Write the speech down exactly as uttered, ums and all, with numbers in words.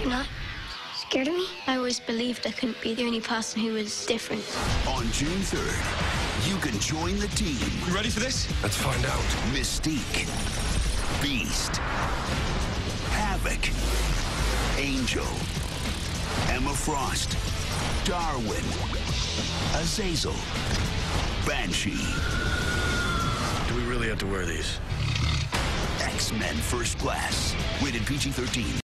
You're not scared of me? I always believed I couldn't be the only person who was different. On June third, you can join the team. You ready for this? Let's find out. Mystique, Beast, Havoc, Angel, Emma Frost, Darwin, Azazel, Banshee. Do we really have to wear these? X-Men First Class. Rated P G thirteen.